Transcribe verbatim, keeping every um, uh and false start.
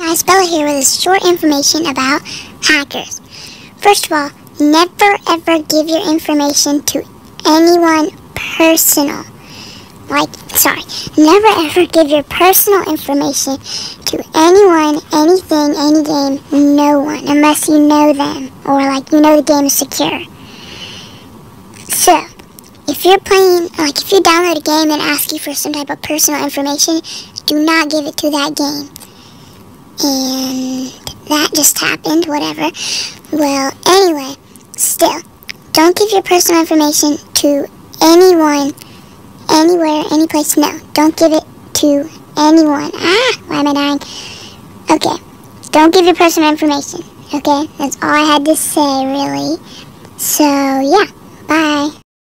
guys, Bella here with this short information about hackers. First of all, never ever give your information to anyone personal. Like, sorry, never ever give your personal information to anyone, anything, any game, no one, unless you know them, or like you know the game is secure. So, if you're playing, like if you download a game and ask you for some type of personal information, do not give it to that game. And that just happened, whatever. Well, anyway, still, don't give your personal information to anyone, anywhere, any place. No, don't give it to anyone. Ah, why am I dying? Okay, don't give your personal information. Okay, that's all I had to say, really. So, yeah, bye.